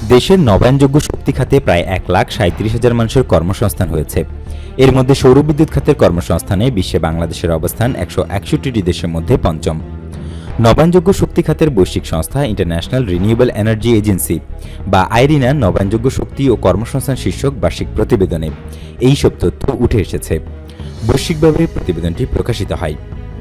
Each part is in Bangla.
দেশের নবায়নযোগ্য শক্তি খাতে প্রায় 1,37,000 মানুষের কর্মসংস্থান হয়েছে। এর মধ্যে সৌরবিদ্যুৎ খাতের কর্মসংস্থানে বিশ্বে বাংলাদেশের অবস্থান 161টি দেশের মধ্যে পঞ্চম। নবায়নযোগ্য শক্তি খাতের বৈশ্বিক সংস্থা ইন্টারন্যাশনাল রিনিউয়েবল এনার্জি এজেন্সি বা আইরিনা নবায়নযোগ্য শক্তি ও কর্মসংস্থান শীর্ষক বার্ষিক প্রতিবেদনে এই সব তথ্য উঠে এসেছে। বৈশ্বিকভাবে প্রতিবেদনটি প্রকাশিত হয়।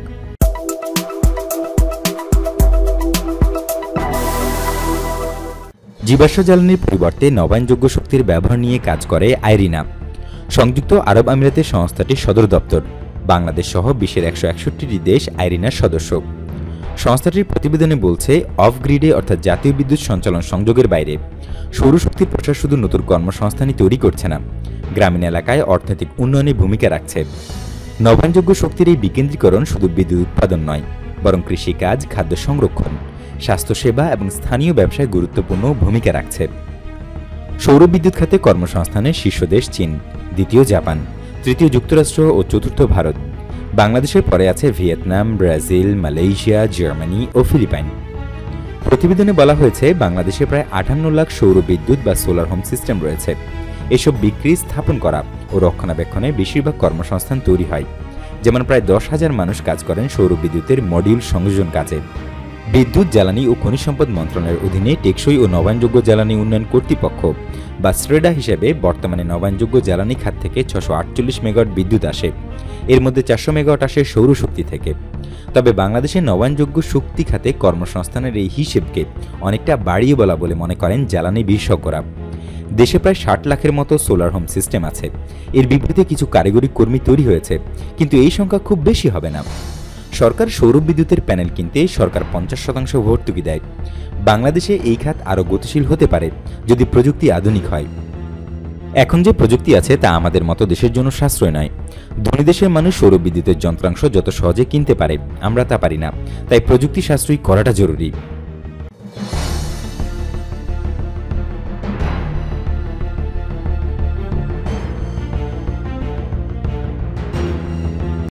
জীবাশ্ম জ্বালানির পরিবর্তে নবায়নযোগ্য শক্তির ব্যবহার নিয়ে কাজ করে আইরিনা। সংযুক্ত আরব আমিরাতের সংস্থাটির সদর দপ্তর। বাংলাদেশ সহ বিশ্বের 161টি দেশ আইরিনার সদস্য। সংস্থাটির প্রতিবেদনে বলছে, অফ গ্রিডে অর্থাৎ জাতীয় বিদ্যুৎ সঞ্চালন সংযোগের বাইরে সৌরশক্তির প্রসার শুধু নতুন কর্মসংস্থানই তৈরি করছে না, গ্রামীণ এলাকায় অর্থনৈতিক উন্নয়নে ভূমিকা রাখছে। নবায়নযোগ্য শক্তির এই বিকেন্দ্রীকরণ শুধু বিদ্যুৎ উৎপাদন নয়, বরং কৃষিকাজ, খাদ্য সংরক্ষণ, স্বাস্থ্যসেবা এবং স্থানীয় ব্যবসায় গুরুত্বপূর্ণ ভূমিকা রাখছে। সৌরবিদ্যুৎ খাতে কর্মসংস্থানের শীর্ষ দেশ চীন, দ্বিতীয় জাপান, তৃতীয় যুক্তরাষ্ট্র ও চতুর্থ ভারত। বাংলাদেশের পরে আছে ভিয়েতনাম, ব্রাজিল, মালয়েশিয়া, জার্মানি ও ফিলিপাইন। প্রতিবেদনে বলা হয়েছে, বাংলাদেশে প্রায় 58 লাখ সৌরবিদ্যুৎ বা সোলার হোম সিস্টেম রয়েছে। এসব বিক্রি, স্থাপন করা ও রক্ষণাবেক্ষণে বেশিরভাগ কর্মসংস্থান তৈরি হয়। যেমন প্রায় 10,000 মানুষ কাজ করেন সৌরবিদ্যুতের মডিউল সংযোজন কাজে। বিদ্যুৎ, জ্বালানি ও খনিজ সম্পদ মন্ত্রণালয়ের অধীনে টেকসই ও নবায়নযোগ্য জ্বালানি উন্নয়ন কর্তৃপক্ষ বা স্ট্রেডা হিসেবে বর্তমানে নবায়নযোগ্য জ্বালানি খাত থেকে 648 মেগাওয়াট বিদ্যুৎ আসে। এর মধ্যে 400 মেগাওয়াট আসে সৌরশক্তি থেকে। তবে বাংলাদেশের নবায়নযোগ্য শক্তি খাতে কর্মসংস্থানের এই হিসেবকে অনেকটা বাড়িয়ে বলা বলে মনে করেন জ্বালানি বিশেষজ্ঞরা। দেশে প্রায় 60 লাখের মতো সোলার হোম সিস্টেম আছে। এর বিপরীতে কিছু কারিগরি কর্মী তৈরি হয়েছে, কিন্তু এই সংখ্যা খুব বেশি হবে না। সরকার সৌরবিদ্যুতের প্যানেল কিনতে সরকার 50% ভর্তুকি দেয়। বাংলাদেশে এই খাত আরও গতিশীল হতে পারে যদি প্রযুক্তি আধুনিক হয়। এখন যে প্রযুক্তি আছে তা আমাদের মতো দেশের জন্য সাশ্রয় নয়। ধনী দেশের মানুষ সৌরবিদ্যুতের যন্ত্রাংশ যত সহজে কিনতে পারে, আমরা তা পারি না। তাই প্রযুক্তি সাশ্রয়ী করাটা জরুরি।